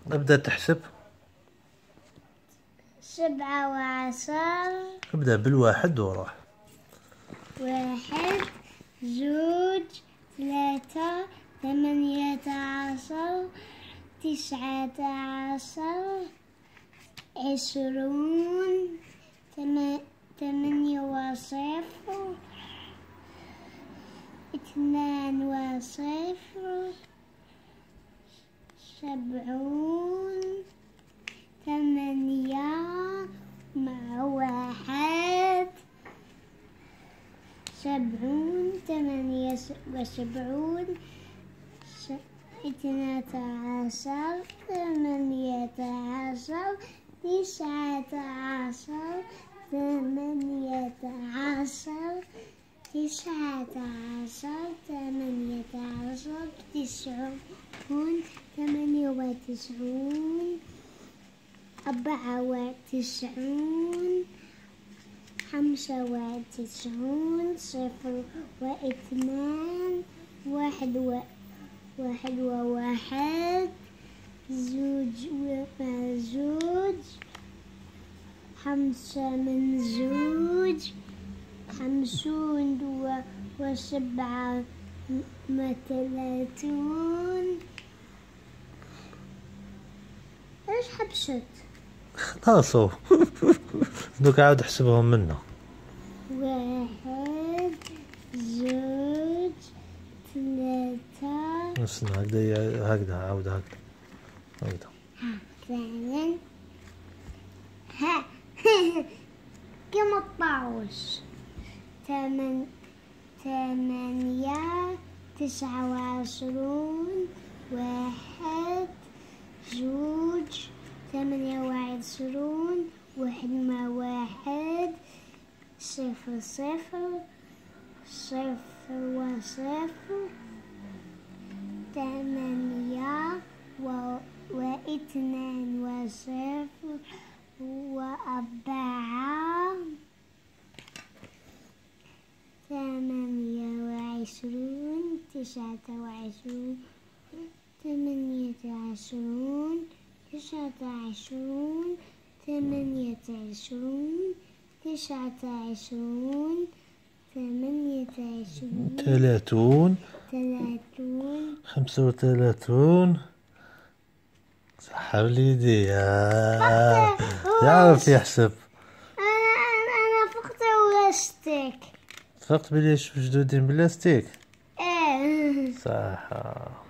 ابدأ تحسب. 17. ابدأ بالواحد وروح. 1 2 3 18 19 20 8 وصفر 2 وصفر 70 8 مع 1 70 78 12 18 19 18 19 18 90 98 94 95 صفر واثنان واحد وواحد زوج ومع زوج 5 من زوج 50 و7 30 ايش حبست؟ خلاص دوك عاود احسبهم منه. 1 2 3 استنى هكذا عاود هكذا ثانيا ها كم الطاووس 8 29 1 زوج 28 واحد مع واحد 0 0 0 وصفر 8 واثنان وصفر 4 28 29 28 29 28 29 28 30 35 سحب لي يدي يعرف يحسب. انا فقت بلاستيك. فقت بليش جدودين بلاستيك. ايه صح.